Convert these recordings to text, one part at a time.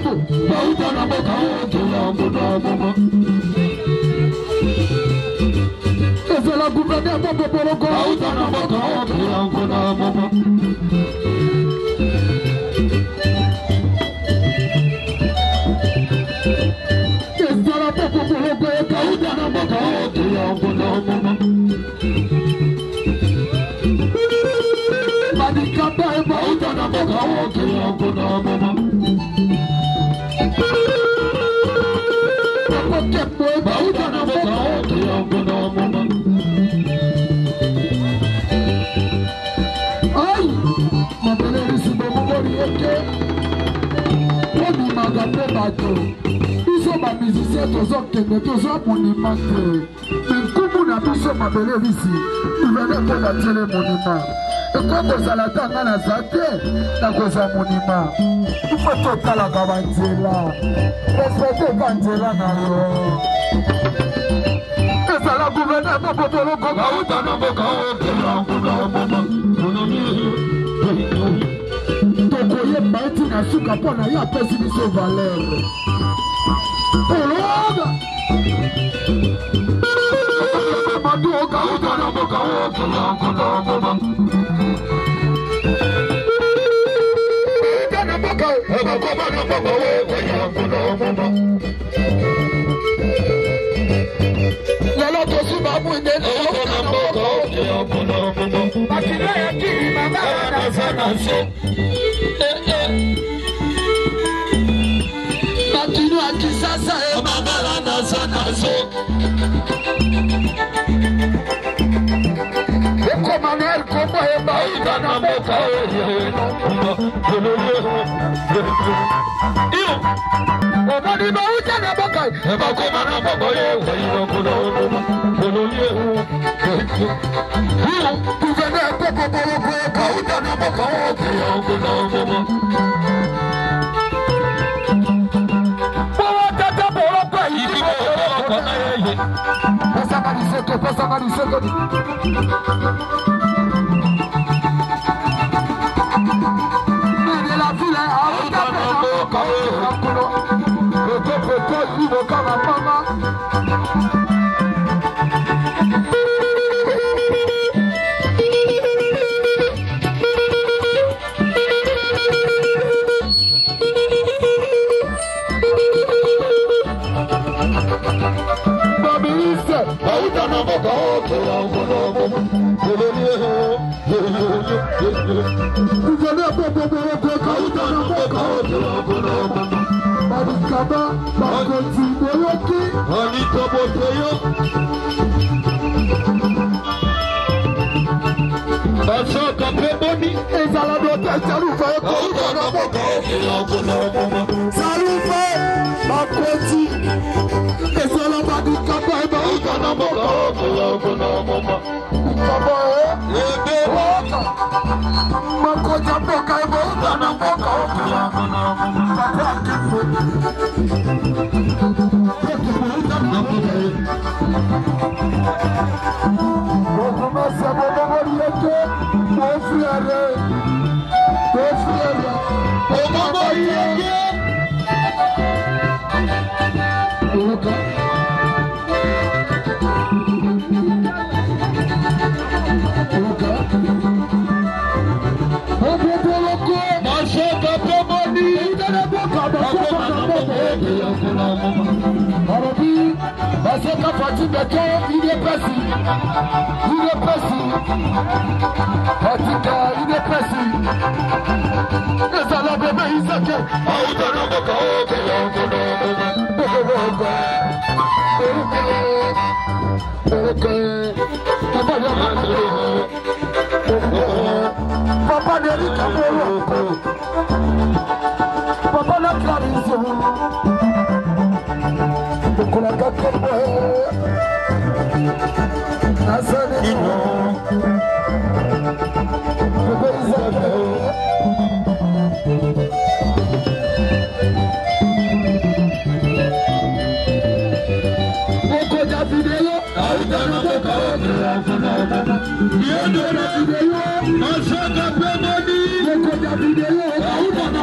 Bobo, Bauta na boca, essa é a gouverneur Bobo Bologo, Bauta na boca, essa é a Bobo Bologo, Bauta na boca, Madicaba, Bauta na boca, Bauta na boca, ai, ma beleza do Morieke, pode magar pro bato, isso é musicien tozo kende tozo monimante, mais como na biso ma beleza, il va pas la télé monument. Et quand vous allez attendre la santé, la cause à monument, il faut tout à la Gabandela. Respectez Gabandela. Et ça la gouverneur de Bobolo Gauta na boca. Tokoye Baiti na suka pona ya pesi biso valeur. Ologa. Madu Gauta na boca. Lala tosi babu inde na boka. Bakina ya kiri mama na sana so. Bakina ya kisasa mama na sana so. Manuel como é baita na boca o mani baita na boca é como na boca tu vende pouco baita na boca passa Mariseco la ville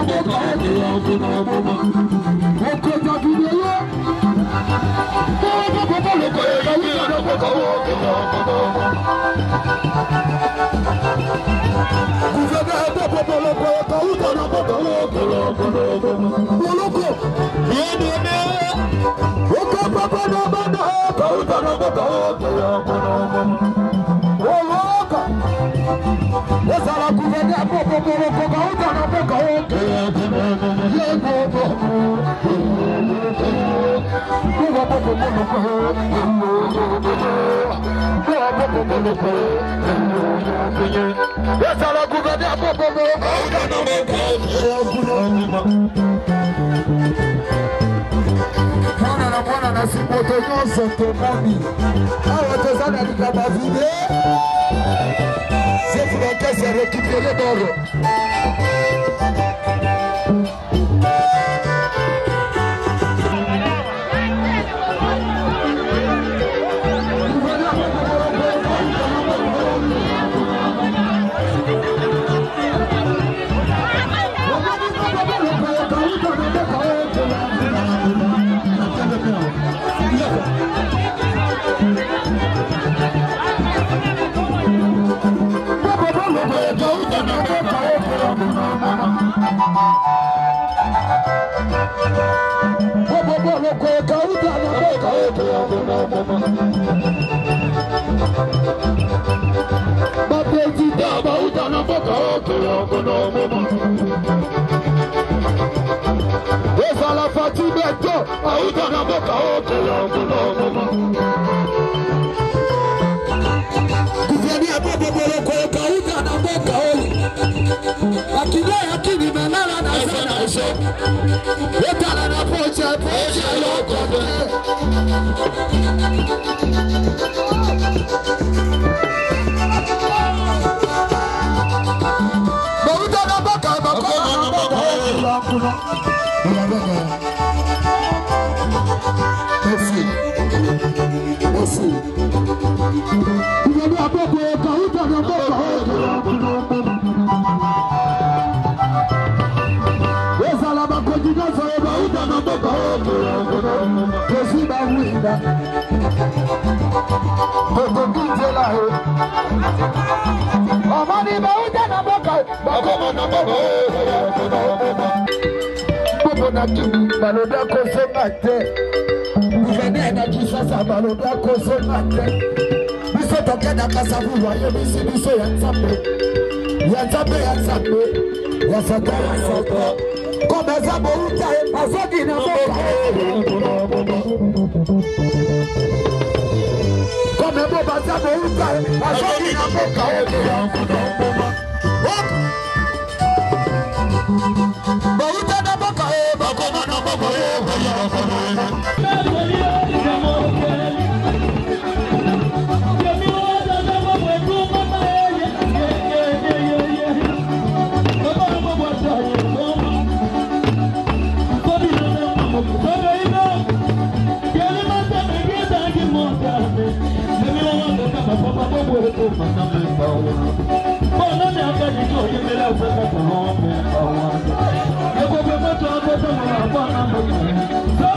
So